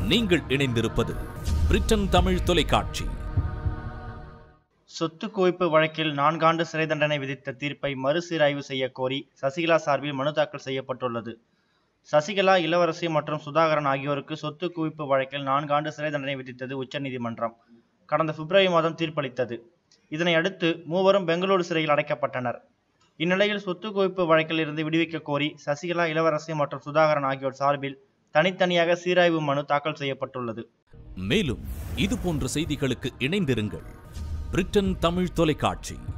நீங்கள் இணைந்திருப்பது பிரிட்டன் தமிழ் தொலைக்காட்சி. சொத்து குவிப்பு வழக்கில் 4 ஆண்டு சிறை தண்டனை விதித்த தீர்ப்பை மறுசீராய்வு செய்ய கோரி சசிகலா சார்பில் மனு தாக்கல் செய்யப்பட்டுள்ளது. சசிகலா, இளவரசி மற்றும் சுதாகரன் ஆகியோருக்கு சொத்து குவிப்பு வழக்கில் 4 ஆண்டு சிறை தண்டனை விதித்தது உச்சநீதிமன்றம் கடந்த பிப்ரவரி மாதம் தீர்ப்பளித்தது. இதனை அடுத்து மூவரும் பெங்களூரு சிறையில் அடைக்கப்பட்டனர். இந்நிலையில் சொத்து குவிப்பு வழக்கில் இருந்து விடுவிக்க கோரி சசிகலா, இளவரசி மற்றும் சுதாகரன் ஆகியோர் சார்பில் தனித்தனியாக சீராய்வு மனு தாக்கல் செய்யப்பட்டுள்ளது. மேலும் இது போன்ற செய்திகளுக்கு இணைந்திருங்கள் பிரிட்டன் தமிழ் தொலைக்காட்சி.